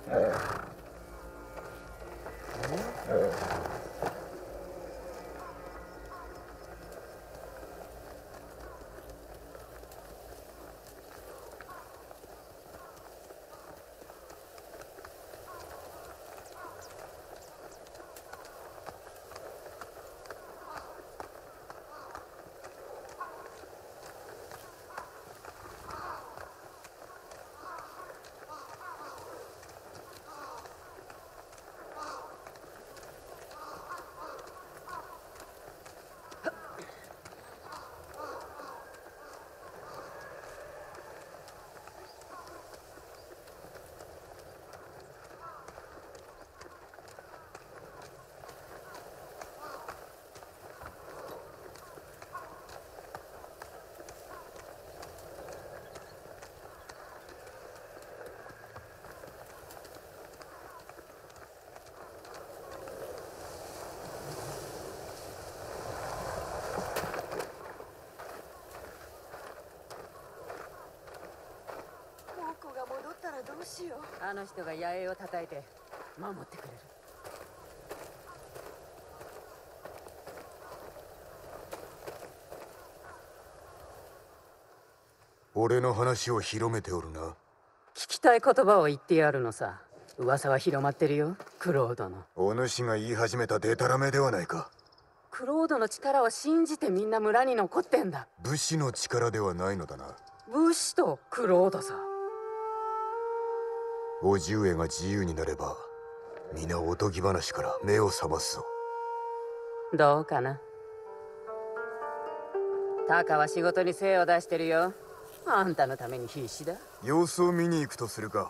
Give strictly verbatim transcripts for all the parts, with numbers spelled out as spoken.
どうしよう。あの人が野営を叩いて守ってくれる。 俺の話を広めておるな。 聞きたい言葉を言ってやるのさ。噂は広まってるよ、クロードの。 お主が言い始めたデタラメではないか。 クロードの力を信じてみんな村に残ってんだ。 武士の力ではないのだな。 武士とクロードさ。 叔父上が自由になれば皆おとぎ話から目を覚ますぞ。 どうかな。タカは仕事に精を出してるよ。あんたのために必死だ。 様子を見に行くとするか。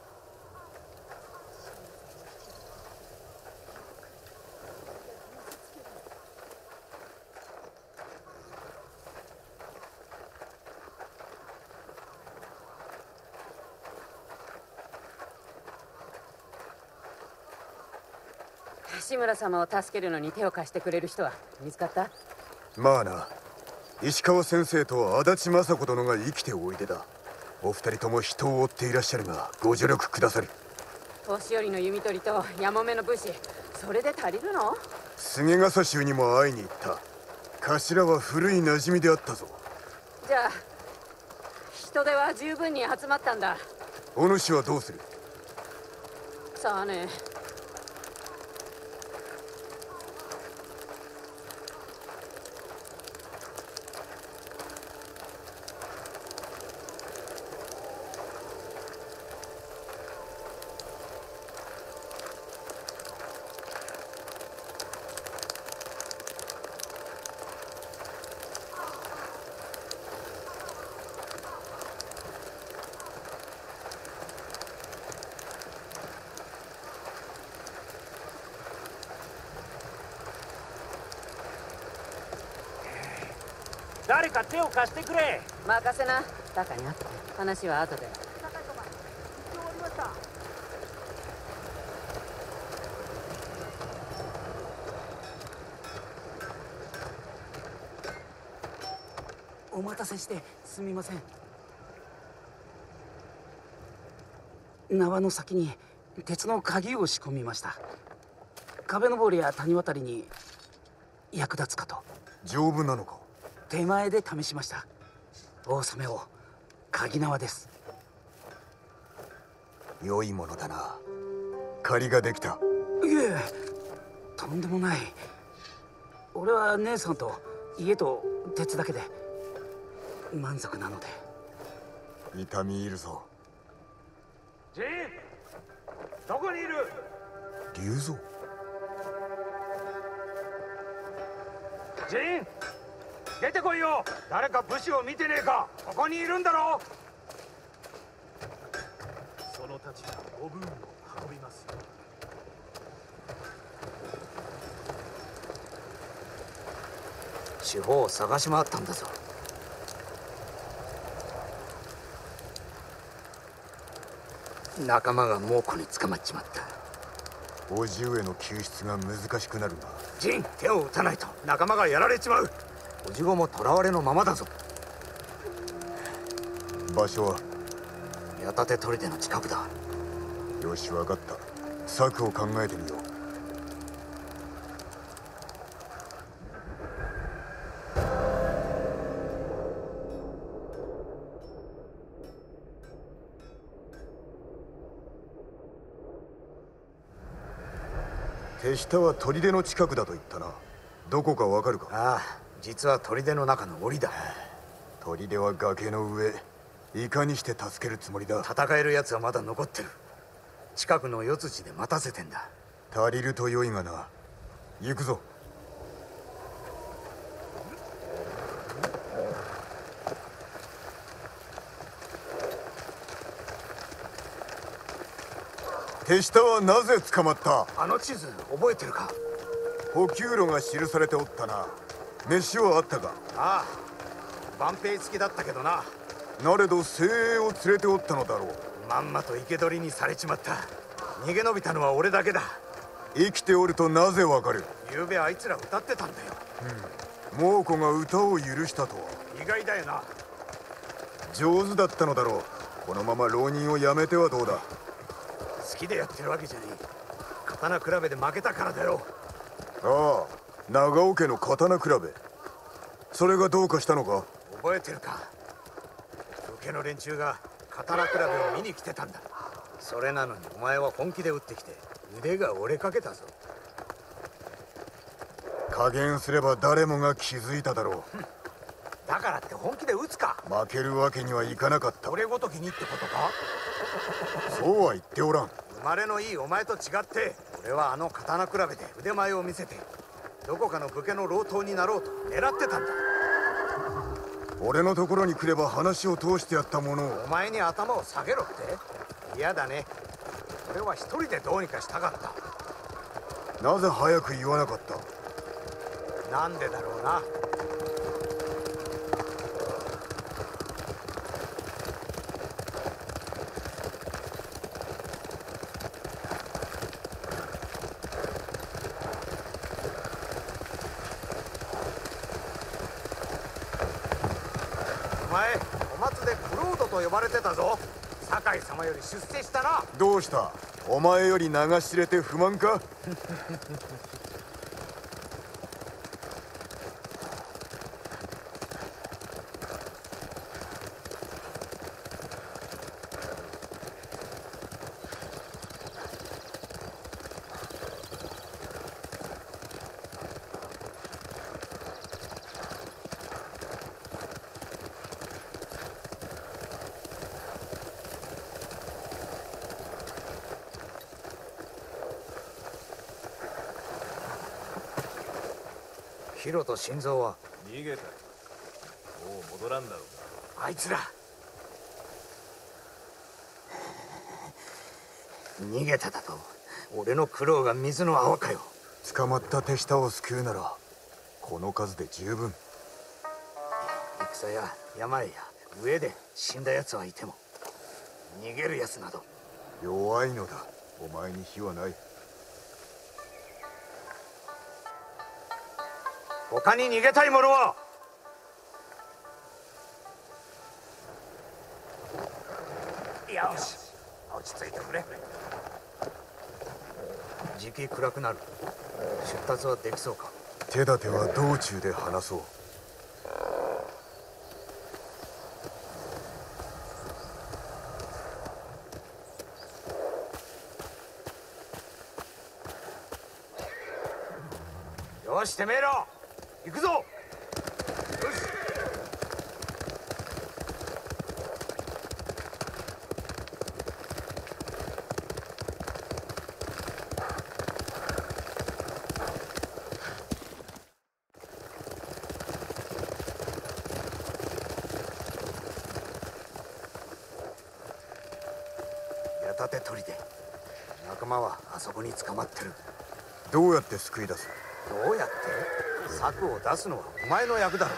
志村様を助けるのに手を貸してくれる人は見つかった？ まあな。石川先生と足立雅子殿が生きておいでだ。お二人とも人を追っていらっしゃるがご助力くださる。 年寄りの弓取りとやもめの武士、それで足りるの？ 菅笠衆にも会いに行った。頭は古い馴染みであったぞ。 じゃあ人手は十分に集まったんだ。 お主はどうする？ さあね。 誰か手を貸してくれ。 任せな。タカに会って話は後で。 お待たせしてすみません。縄の先に鉄の鍵を仕込みました。壁登りや谷渡りに役立つかと。 丈夫なのか？ 手前で試しました。大染めを鍵縄です。 良いものだな。借りができた。 いえ、とんでもない。俺は姉さんと家と鉄だけで満足なので。 痛み入るぞ。 ジン、どこにいる？ 龍蔵。 ジン、出てこいよ。誰か武士を見てねえか。ここにいるんだろ。 そのたちがおぶんを運びますよ。 地方を探し回ったんだぞ。仲間が猛虎に捕まっちまった。 叔父上の救出が難しくなるな。 ジン、手を打たないと仲間がやられちまう。おじごも囚われのままだぞ。 場所は？ 矢立砦の近くだ。 よし、分かった。策を考えてみよう。手下は砦の近くだと言ったな。どこかわかるか？ ああ、実は砦の中の檻だ。 砦は崖の上。いかにして助けるつもりだ？ 戦える奴はまだ残ってる。近くの四つ地で待たせてんだ。 足りると良いがな。行くぞ。手下はなぜ捕まった？ あの地図覚えてるか？ 補給路が記されておったな。飯はあったか？ ああ、万兵付きだったけどな。 なれど精鋭を連れておったのだろう。 まんまと生け捕りにされちまった。逃げ延びたのは俺だけだ。 生きておるとなぜわかる？ 昨べあいつら歌ってたんだよ。 猛虎が歌を許したとは。 意外だよな。 上手だったのだろう。このまま浪人をやめてはどうだ？ 好きでやってるわけじゃねえ。刀比べで負けたからだよ。 ああ、長尾家の刀比べ。それがどうかしたのか？ 覚えてるか？受けの連中が刀比べを見に来てたんだ。それなのにお前は本気で撃ってきて腕が折れかけたぞ。 加減すれば誰もが気づいただろう。 だからって本気で撃つか？ 負けるわけにはいかなかった。 俺ごときにってことか？ そうは言っておらん。 生まれのいいお前と違って俺はあの刀比べで腕前を見せてどこかの武家の老頭になろうと狙ってたんだ。 俺のところに来れば話を通してやったものを。 お前に頭を下げろって？嫌だね。俺は一人でどうにかしたかった。 なぜ早く言わなかった？ なんでだろうな。お前、小松でクロードと呼ばれてたぞ。酒井様より出世したな。 どうした？お前より流し入れて不満か？ ヒロと心臓は逃げた。もう戻らんだろう。 あいつら逃げただと？俺の苦労が水の泡かよ。 捕まった手下を救うならこの数で十分。 戦や病や上で死んだ奴はいても逃げる奴など。 弱いのだ。お前に非はない。 他に逃げたい者は？よし、落ち着いてくれ。時期暗くなる。出立はできそうか？ 手立ては道中で話そう。 よし、てめえら行くぞ。よし。矢立砦。仲間はあそこに捕まってる。 どうやって救い出す？ どうやって？策を出すのはお前の役だろ。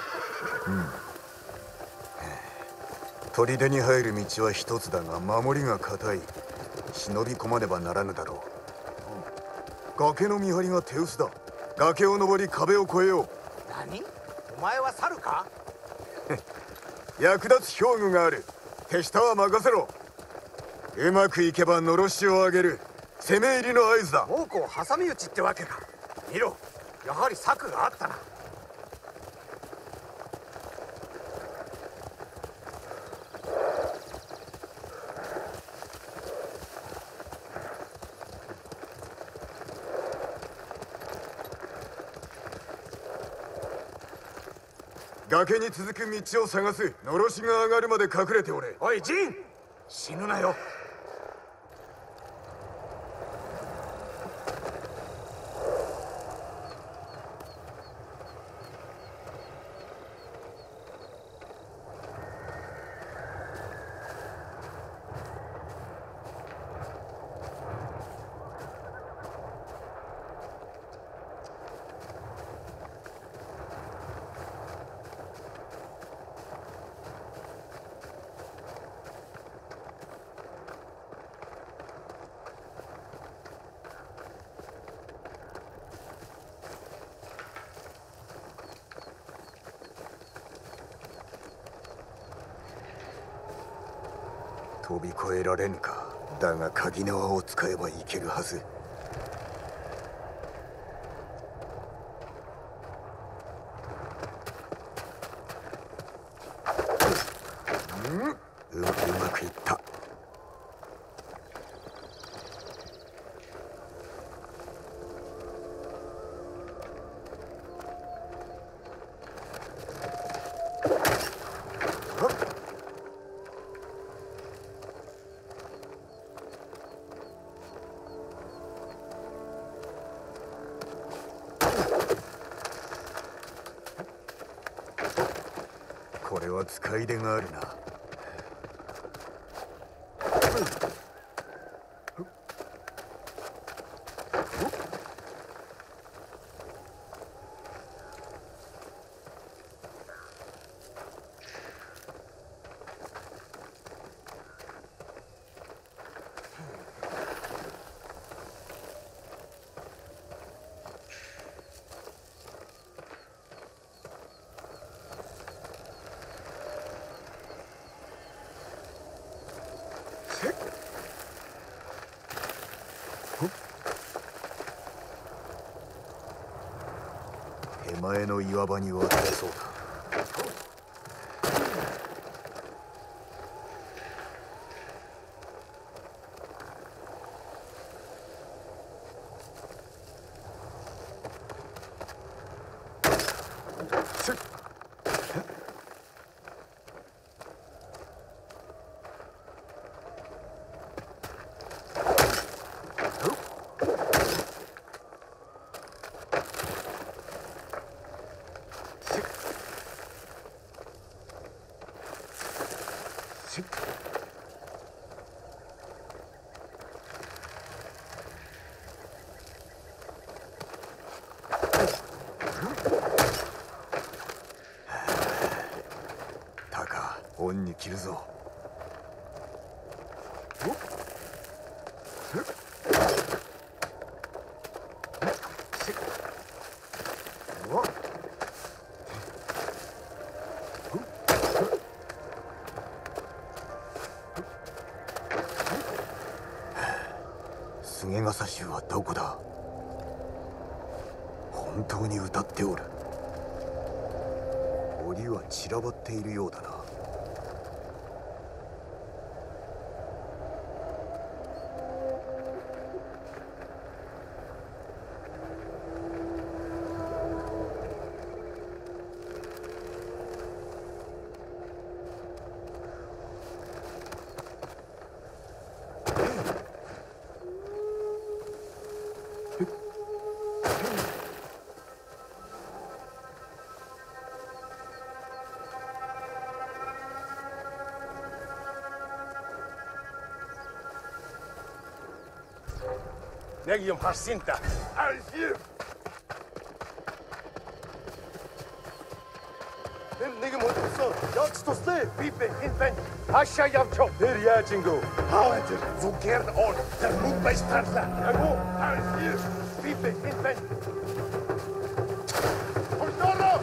砦に入る道は一つだが守りが固い。忍び込まねばならぬだろう。崖の見張りが手薄だ。崖を登り壁を越えよう。 何？お前は猿か？ 役立つ兵具がある。手下は任せろ。 うまくいけばのろしを上げる攻め入りの合図だ。 猛虎を挟み撃ちってわけか。見ろ、やはり策があったな。 崖に続く道を探す。のろしが上がるまで隠れておれ。 おいジン、死ぬなよ。 飛び越えられぬか。だが鍵縄を使えばいけるはず。うん、ううまくいった。これは使い出があるな。手前の岩場に渡れそうだ。タカ、恩に着るぞ。菅笠衆はどこだ。本当に歌っておる。檻は散らばっているようだな。 Negium Jacinta. Alfier. Hem negim hotuso. Yaks toste. Pipe, inven. Asha Yavcho. Der yachingo. Hauenter. Zugern on. Der Mut bei Strandler. Jago. Alfier. Pipe, inven. Portoro.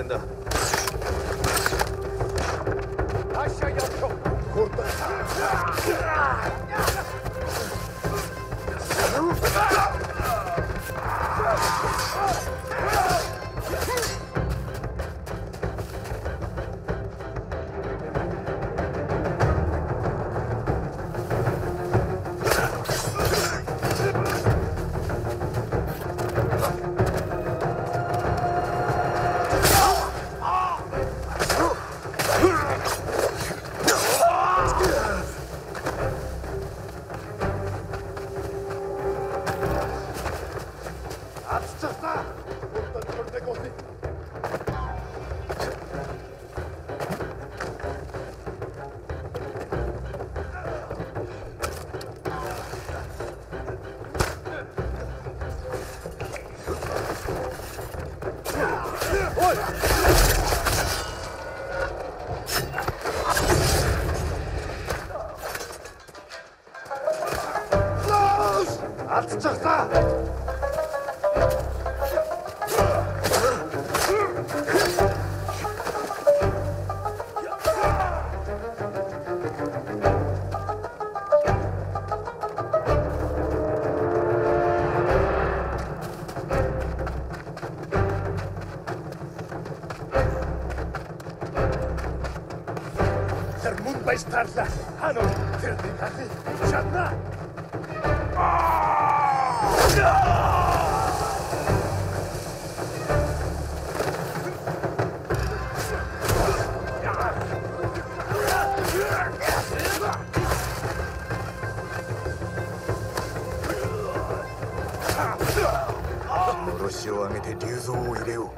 だ。 のろしを上げて竜蔵を入れよう。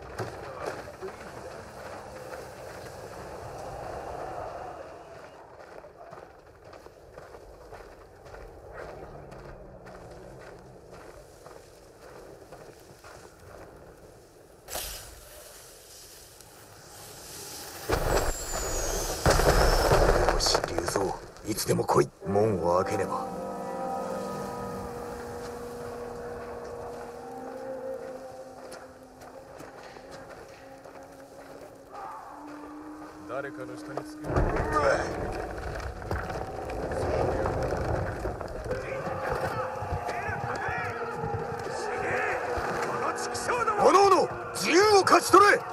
よし、竜蔵、いつでも来い。門を開けねば。 誰かの下につく。 おのおの自由を勝ち取れ。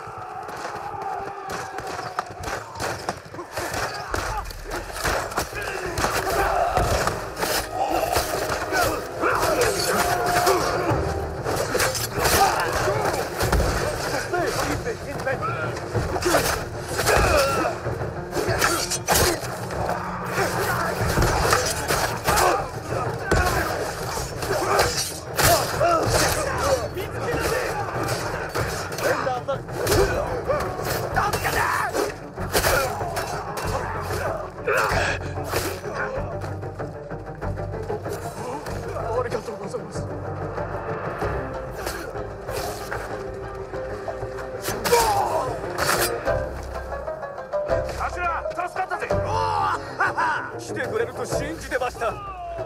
来てくれると信じてました。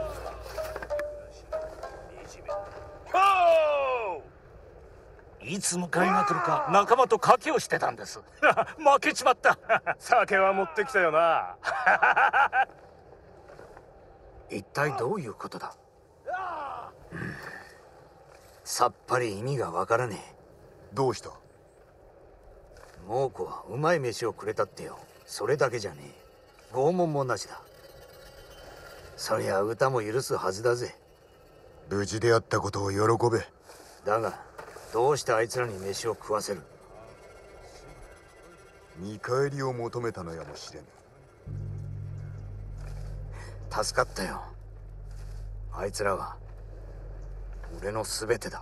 いつ迎えが来るか仲間と賭けをしてたんです。負けちまった。酒は持ってきたよな。 一体どういうことだ。さっぱり意味がわからねえ。 どうした？ 猛虎はうまい飯をくれたってよ。それだけじゃねえ。拷問もなしだ。そりゃ歌も許すはずだぜ。 無事であったことを喜べ。 だがどうしてあいつらに飯を食わせる？ 見返りを求めたのやもしれぬ。 助かったよ。あいつらは俺の全てだ。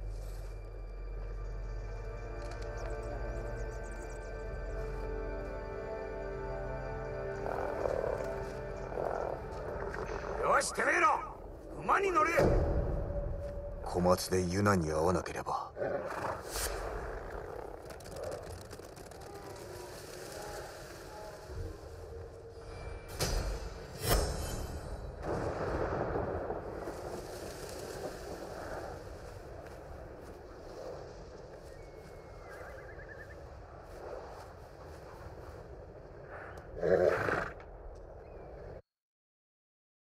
よし、てめえら馬に乗れ。 小松でユナに会わなければ。 う